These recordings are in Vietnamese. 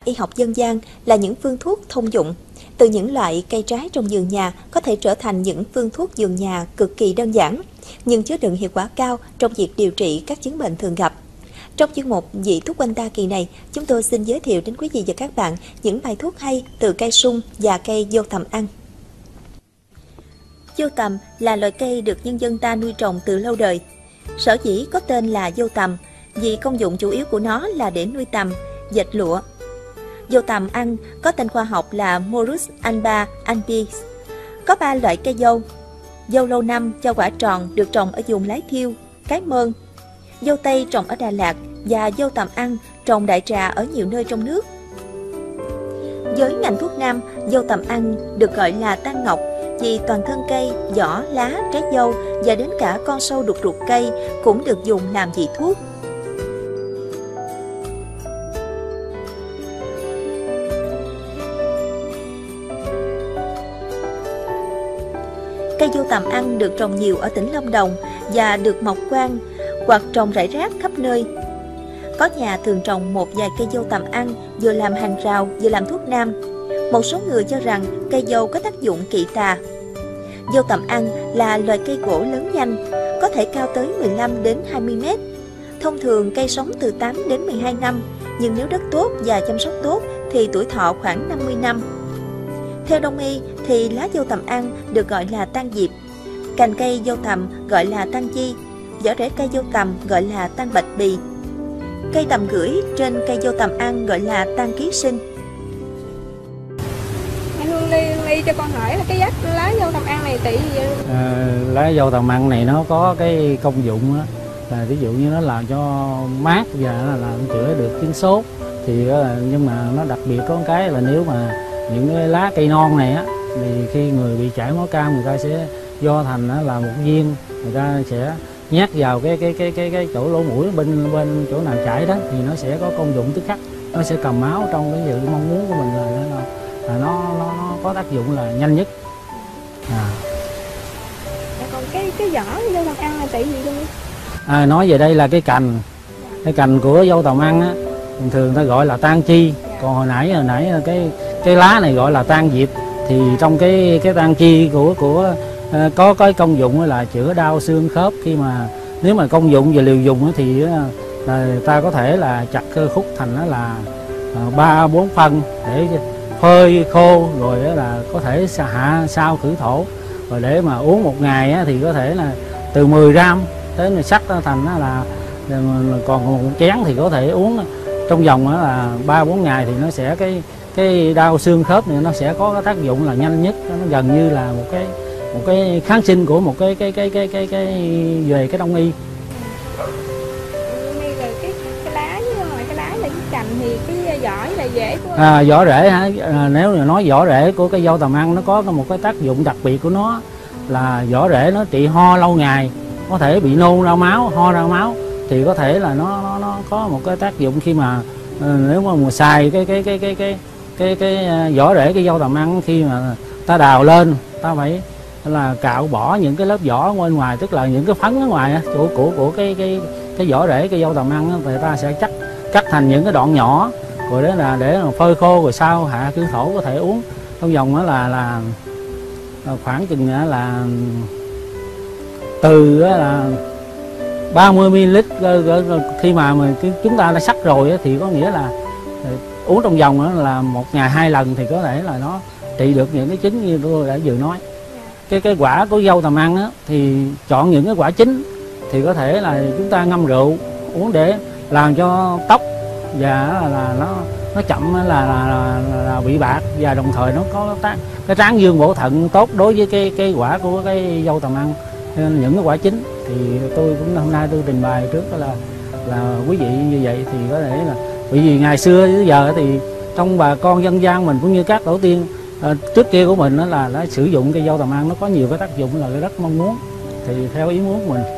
y học dân gian là những phương thuốc thông dụng. Từ những loại cây trái trong vườn nhà có thể trở thành những phương thuốc vườn nhà cực kỳ đơn giản, nhưng chứa đựng hiệu quả cao trong việc điều trị các chứng bệnh thường gặp. Trong chuyên mục Vị thuốc quanh ta kỳ này, chúng tôi xin giới thiệu đến quý vị và các bạn những bài thuốc hay từ cây sung và cây dâu tằm ăn. Dâu tằm là loại cây được nhân dân ta nuôi trồng từ lâu đời. Sở dĩ có tên là dâu tằm vì công dụng chủ yếu của nó là để nuôi tằm, dệt lụa. Dâu tằm ăn có tên khoa học là Morus alba albis. Có 3 loại cây dâu. Dâu lâu năm cho quả tròn được trồng ở vùng Lái Thiêu, Cái Mơn. Dâu tây trồng ở Đà Lạt và dâu tằm ăn trồng đại trà ở nhiều nơi trong nước. Với ngành thuốc nam, dâu tằm ăn được gọi là tan ngọc vì toàn thân cây, vỏ, lá, trái dâu và đến cả con sâu đục ruột cây cũng được dùng làm vị thuốc. Cây dâu tằm ăn được trồng nhiều ở tỉnh Lâm Đồng và được mọc quang hoặc trồng rải rác khắp nơi. Có nhà thường trồng một vài cây dâu tằm ăn vừa làm hàng rào vừa làm thuốc nam. Một số người cho rằng cây dâu có tác dụng kỵ tà. Dâu tằm ăn là loài cây gỗ lớn nhanh, có thể cao tới 15 đến 20 mét. Thông thường cây sống từ 8 đến 12 năm, nhưng nếu đất tốt và chăm sóc tốt thì tuổi thọ khoảng 50 năm. Theo Đông y thì lá dâu tằm ăn được gọi là tan diệp, cành cây dâu tằm gọi là tan chi, vỏ rễ cây dâu tằm gọi là tan bạch bì. Cây tằm gửi trên cây dâu tằm ăn gọi là tan ký sinh. Anh Hương Ly cho con hỏi là cái lá dâu tằm ăn này tỷ gì vậy? Lá dâu tằm ăn này nó có cái công dụng đó, là ví dụ như nó làm cho mát và nó làm chữa được chứng sốt. Thì nhưng mà nó đặc biệt có một cái là nếu mà những cái lá cây non này á, thì khi người bị chảy máu cam người ta sẽ do thành là một viên, người ta sẽ nhét vào cái chỗ lỗ mũi bên chỗ nào chảy đó thì nó sẽ có công dụng tức khắc, nó sẽ cầm máu trong cái sự mong muốn của mình là nó có tác dụng là nhanh nhất. Còn cái vỏ dâu tằm ăn là tỷ gì luôn? Nói về đây là cái cành của dâu tằm ăn á, thường ta gọi là tan chi. Còn hồi nãy cái lá này gọi là tan diệp. Thì trong cái tan chi của có cái công dụng là chữa đau xương khớp. Khi mà nếu mà công dụng về liều dùng thì ta có thể là chặt khúc thành là 3-4 phân để phơi khô, rồi là có thể hạ sao khử thổ, rồi để mà uống một ngày thì có thể là từ 10 gram tới là sắc thành là còn một chén thì có thể uống trong vòng là 3-4 ngày thì nó sẽ cái đau xương khớp này nó sẽ có cái tác dụng là nhanh nhất, nó gần như là một cái kháng sinh của một cái về cái đông y. Cái lá với ngoài cái lá là cái cành thì cái vỏ là rễ của vỏ rễ hả? Nếu mà nói vỏ rễ của cái dâu tằm ăn nó có một cái tác dụng đặc biệt của nó là vỏ rễ nó trị ho lâu ngày, có thể bị nôn ra máu, ho ra máu thì có thể là nó có một cái tác dụng khi mà nếu mà xài cái vỏ rễ cái dâu tằm ăn, khi mà ta đào lên ta phải là cạo bỏ những cái lớp vỏ bên ngoài, tức là những cái phấn ở ngoài của cái vỏ rễ cái dâu tằm ăn thì ta sẽ cắt thành những cái đoạn nhỏ, rồi đó là để phơi khô, rồi sau hạ khử thổ có thể uống trong vòng đó là khoảng chừng là từ là 30 ml. Khi mà chúng ta đã sắc rồi thì có nghĩa là uống trong vòng đó là 1 ngày 2 lần thì có thể là nó trị được những cái chứng như tôi đã vừa nói. Cái quả của dâu tằm ăn á, thì chọn những cái quả chín thì có thể là chúng ta ngâm rượu uống để làm cho tóc và là nó chậm là bị bạc, và đồng thời nó có cái tráng dương bổ thận tốt đối với cái quả của cái dâu tằm ăn. Nên những cái quả chín thì tôi cũng hôm nay tôi trình bày trước là quý vị như vậy thì có thể là bởi vì ngày xưa tới giờ thì trong bà con dân gian mình cũng như các tổ tiên trước kia của mình đó là đã sử dụng cây dâu tằm ăn, nó có nhiều cái tác dụng là rất mong muốn, thì theo ý muốn của mình.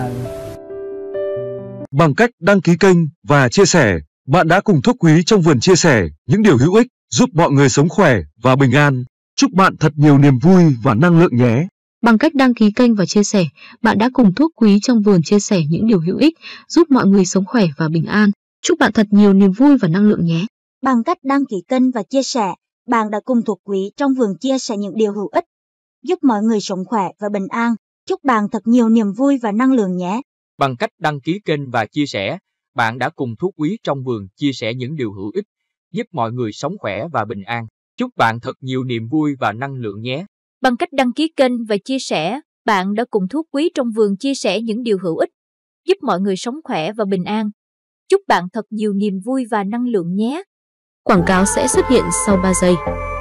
Bằng cách đăng ký kênh và chia sẻ, bạn đã cùng Thuốc Quý trong vườn chia sẻ những điều hữu ích giúp mọi người sống khỏe và bình an. Chúc bạn thật nhiều niềm vui và năng lượng nhé. Bằng cách đăng ký kênh và chia sẻ, bạn đã cùng Thuốc Quý trong vườn chia sẻ những điều hữu ích giúp mọi người sống khỏe và bình an. Chúc bạn thật nhiều niềm vui và năng lượng nhé. Bằng cách đăng ký kênh và chia sẻ, bạn đã cùng thuộc quý trong vườn chia sẻ những điều hữu ích, giúp mọi người sống khỏe và bình an. Chúc bạn thật nhiều niềm vui và năng lượng nhé. Bằng cách đăng ký kênh và chia sẻ, bạn đã cùng thuốc quý trong vườn chia sẻ những điều hữu ích, giúp mọi người sống khỏe và bình an. Chúc bạn thật nhiều niềm vui và năng lượng nhé. Bằng cách đăng ký kênh và chia sẻ, bạn đã cùng thuốc quý trong vườn chia sẻ những điều hữu ích, giúp mọi người sống khỏe và bình an. Chúc bạn thật nhiều niềm vui và năng lượng nhé. Quảng cáo sẽ xuất hiện sau 3 giây.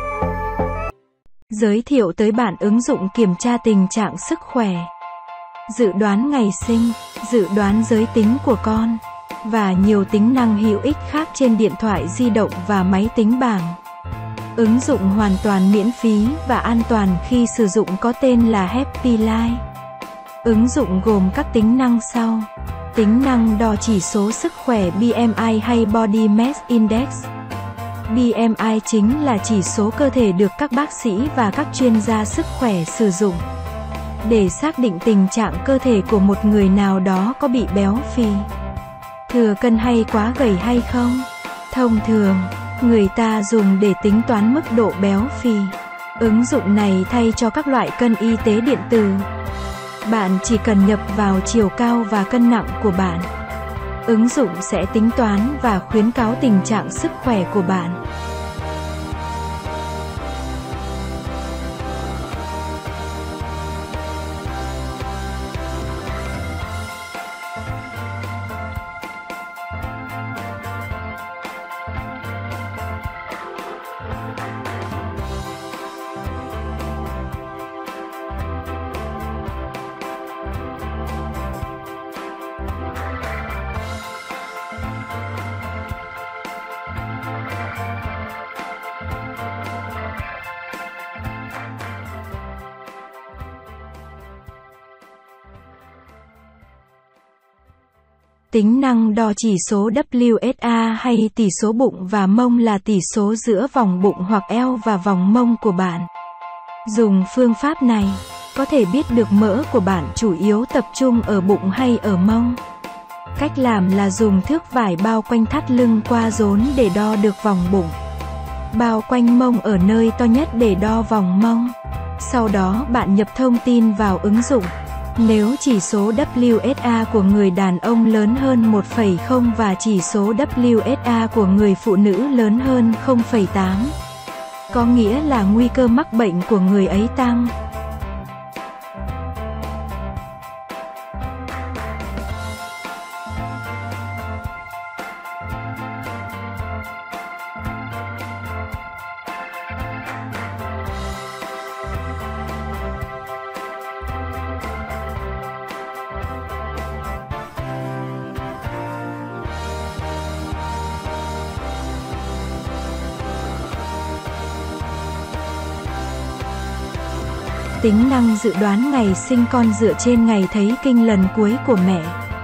Giới thiệu tới bạn ứng dụng kiểm tra tình trạng sức khỏe, dự đoán ngày sinh, dự đoán giới tính của con, và nhiều tính năng hữu ích khác trên điện thoại di động và máy tính bảng. Ứng dụng hoàn toàn miễn phí và an toàn khi sử dụng có tên là Happy Life. Ứng dụng gồm các tính năng sau: tính năng đo chỉ số sức khỏe BMI hay Body Mass Index. BMI chính là chỉ số cơ thể được các bác sĩ và các chuyên gia sức khỏe sử dụng để xác định tình trạng cơ thể của một người nào đó có bị béo phì, thừa cân hay quá gầy hay không. Thông thường, người ta dùng để tính toán mức độ béo phì. Ứng dụng này thay cho các loại cân y tế điện tử. Bạn chỉ cần nhập vào chiều cao và cân nặng của bạn. Ứng dụng sẽ tính toán và khuyến cáo tình trạng sức khỏe của bạn. Tính năng đo chỉ số WSA hay tỷ số bụng và mông là tỷ số giữa vòng bụng hoặc eo và vòng mông của bạn. Dùng phương pháp này, có thể biết được mỡ của bạn chủ yếu tập trung ở bụng hay ở mông. Cách làm là dùng thước vải bao quanh thắt lưng qua rốn để đo được vòng bụng. Bao quanh mông ở nơi to nhất để đo vòng mông. Sau đó bạn nhập thông tin vào ứng dụng. Nếu chỉ số WSA của người đàn ông lớn hơn 1,0 và chỉ số WSA của người phụ nữ lớn hơn 0,8, có nghĩa là nguy cơ mắc bệnh của người ấy tăng. Tính năng dự đoán ngày sinh con dựa trên ngày thấy kinh lần cuối của mẹ.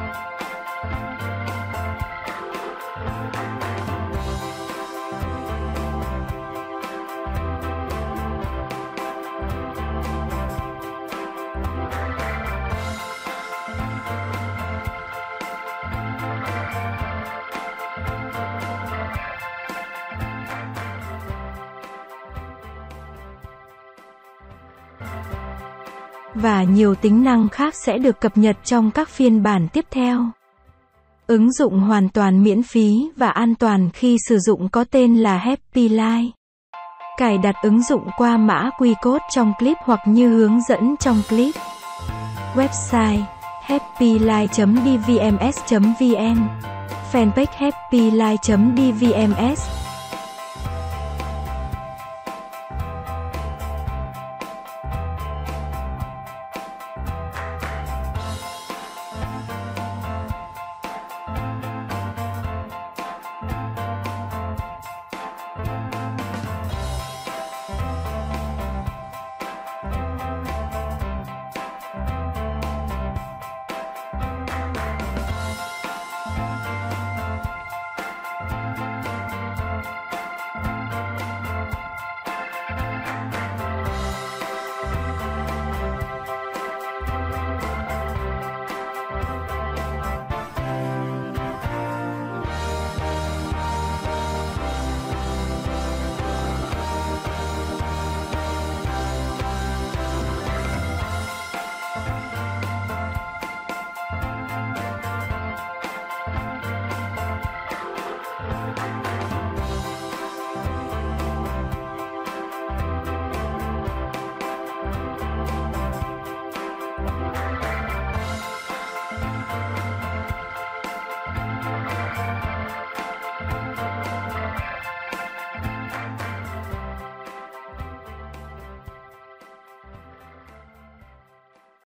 Và nhiều tính năng khác sẽ được cập nhật trong các phiên bản tiếp theo. Ứng dụng hoàn toàn miễn phí và an toàn khi sử dụng có tên là Happy Life. Cài đặt ứng dụng qua mã QR code trong clip hoặc như hướng dẫn trong clip. Website happylife.dvms.vn. Fanpage happylife.dvms.